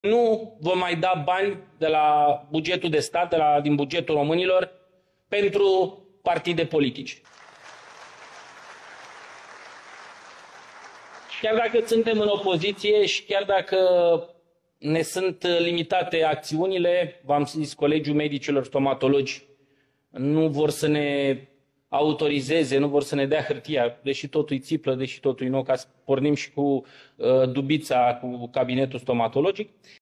Nu vom mai da bani de la bugetul de stat, din bugetul românilor, pentru partide politice. Chiar dacă suntem în opoziție și chiar dacă ne sunt limitate acțiunile, v-am zis, Colegiul Medicilor Stomatologi nu vor să ne autorizeze, nu vor să ne dea hârtia, deși totul e țiplă, deși totul e nou, ca să pornim și cu dubița, cu cabinetul stomatologic.